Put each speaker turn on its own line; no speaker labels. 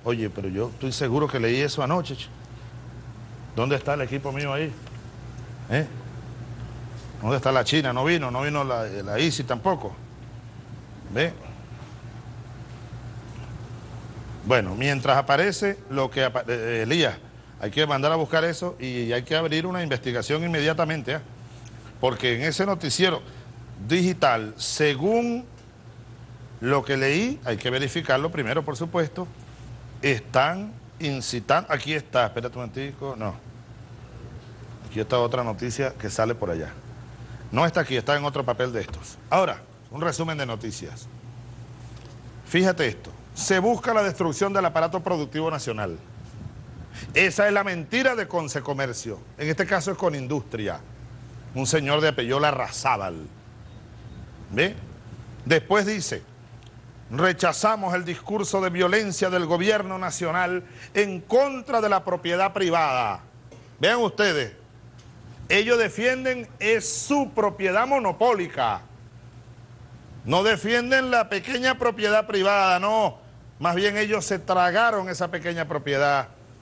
Oye, pero yo estoy seguro que leí eso anoche. ¿Dónde está el equipo mío ahí? ¿Eh? ¿Dónde está la China? No vino la ISI tampoco. ¿Ve? Bueno, mientras aparece lo que... Elías, hay que mandar a buscar eso y hay que abrir una investigación inmediatamente, ¿eh? Porque en ese noticiero digital, según lo que leí, hay que verificarlo primero, por supuesto, están incitando... Aquí está, espérate un momentico, no. Aquí está otra noticia que sale por allá. No está aquí, está en otro papel de estos. Ahora, un resumen de noticias. Fíjate esto. Se busca la destrucción del aparato productivo nacional. Esa es la mentira de Consecomercio. En este caso es con Industria. Un señor de apellido Larrazábal. ¿Ve? Después dice, rechazamos el discurso de violencia del gobierno nacional en contra de la propiedad privada. Vean ustedes, ellos defienden es su propiedad monopólica. No defienden la pequeña propiedad privada, no. Más bien ellos se tragaron esa pequeña propiedad.